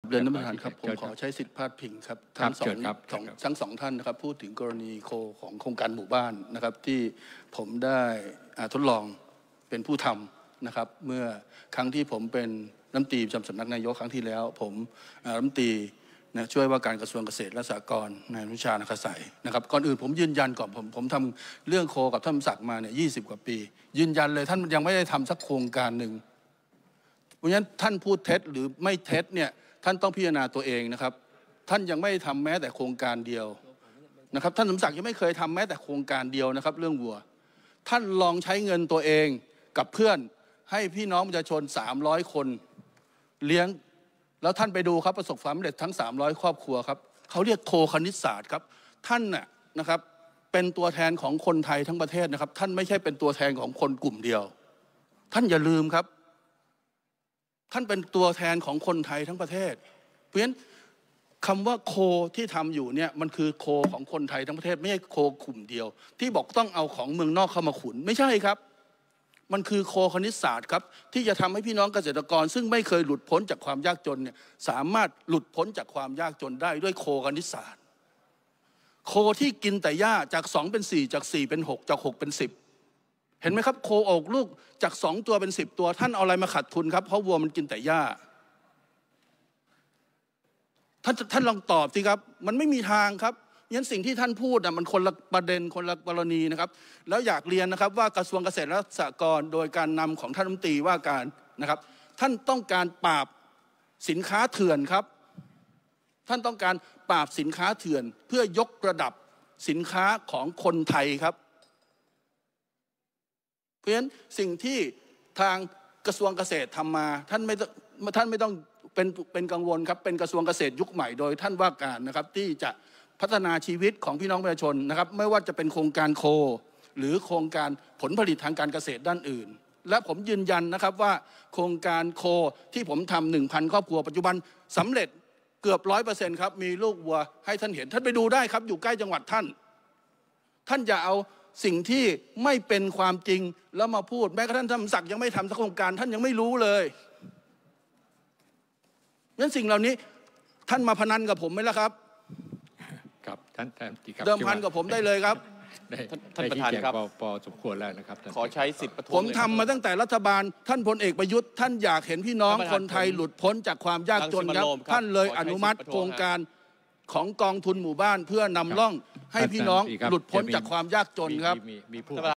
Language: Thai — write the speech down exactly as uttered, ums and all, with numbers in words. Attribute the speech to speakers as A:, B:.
A: เรียนท่านประธานครับผมขอใช้สิทธิพาดพิงครับทั้งสองทั้งสองท่านนะครับพูดถึงกรณีโคของโครงการหมู่บ้านนะครับที่ผมได้ทดลองเป็นผู้ทำนะครับเมื่อครั้งที่ผมเป็นรัฐมนตรีประจำสำนักนายกครั้งที่แล้วผมรัฐมนตรีนะช่วยว่าการกระทรวงเกษตรและสหกรณ์นายอนุชานาคาสัยนะครับก่อนอื่นผมยืนยันก่อนผมผมทำเรื่องโคกับท่านศักดิ์มาเนี่ยยี่สิบกว่าปียืนยันเลยท่านยังไม่ได้ทำสักโครงการหนึ่งเพราะฉะนั้นท่านพูดเท็จหรือไม่เท็จเนี่ยท่านต้องพิจารณาตัวเองนะครับท่านยังไม่ทำแม้แต่โครงการเดียวนะครับท่านสมศักดิ์ยังไม่เคยทำแม้แต่โครงการเดียวนะครับเรื่องวัวท่านลองใช้เงินตัวเองกับเพื่อนให้พี่น้องประชาชนสามร้อยคนเลี้ยงแล้วท่านไปดูครับประสบความสำเร็จทั้งสามร้อยครอบครัวครับเขาเรียกโคคณิตศาสตร์ครับท่านน่ะนะครับเป็นตัวแทนของคนไทยทั้งประเทศนะครับท่านไม่ใช่เป็นตัวแทนของคนกลุ่มเดียวท่านอย่าลืมครับท่านเป็นตัวแทนของคนไทยทั้งประเทศเพราะฉะนั้นคำว่าโคที่ทำอยู่เนี่ยมันคือโคของคนไทยทั้งประเทศไม่ใช่โคกลุ่มเดียวที่บอกต้องเอาของเมืองนอกเข้ามาขุนไม่ใช่ครับมันคือโคคณิตศาสตร์ครับที่จะทำให้พี่น้องเกษตรกรซึ่งไม่เคยหลุดพ้นจากความยากจนเนี่ยสามารถหลุดพ้นจากความยากจนได้ด้วยโคคณิตศาสตร์โคที่กินแต่หญ้าจากสองเป็นสี่จากสี่เป็นหกจากหกเป็นสิบเห็นไหมครับโคออกลูกจากสองตัวเป็นสิบตัวท่านเอาอะไรมาขัดทุนครับเพราะวัวมันกินแต่หญ้าท่านท่านลองตอบสิครับมันไม่มีทางครับงั้นสิ่งที่ท่านพูดนะมันคนละประเด็นคนละกรณีนะครับแล้วอยากเรียนนะครับว่ากระทรวงเกษตรและสหกรณ์โดยการนำของท่านรัฐมนตรีว่าการนะครับท่านต้องการปราบสินค้าเถื่อนครับท่านต้องการปราบสินค้าเถื่อนเพื่อยกระดับสินค้าของคนไทยครับเพราะฉะนั้นสิ่งที่ทางกระทรวงเกษตรทำมาท่านไม่ท่านไม่ต้องเป็นเป็นกังวลครับเป็นกระทรวงเกษตรยุคใหม่โดยท่านว่าการนะครับที่จะพัฒนาชีวิตของพี่น้องประชาชนนะครับไม่ว่าจะเป็นโครงการโคหรือโครงการผลผลิตทางการเกษตรด้านอื่นและผมยืนยันนะครับว่าโครงการโคที่ผมทำหนึ่งพันครอบครัวปัจจุบันสำเร็จเกือบร้อยเปอร์เซ็นต์ครับมีลูกวัวให้ท่านเห็นท่านไปดูได้ครับอยู่ใกล้จังหวัดท่านท่านอย่าเอาสิ่งที่ไม่เป็นความจริงแล้วมาพูดแม้กระทั่งท่านศักดิ์ยังไม่ทำสักโครงการท่านยังไม่รู้เลยงั้นสิ่งเหล่านี้ท่านมาพนันกับผมไหมล่ะครับ
B: ครับท่าน
A: เดิมพันกับผมได้เลยครับ
B: ท่านประธานครับพอสมควรแล้วนะครับ
C: ขอใช้สิทธิ์ประท้วง
A: ผมทำมาตั้งแต่รัฐบาลท่านพลเอกประยุทธ์ท่านอยากเห็นพี่น้องคนไทยหลุดพ้นจากความยากจนครับท่านเลยอนุมัติโครงการของกองทุนหมู่บ้านเพื่อนำร่องให้พี่น้องหลุดพ้นจากความยากจนครับ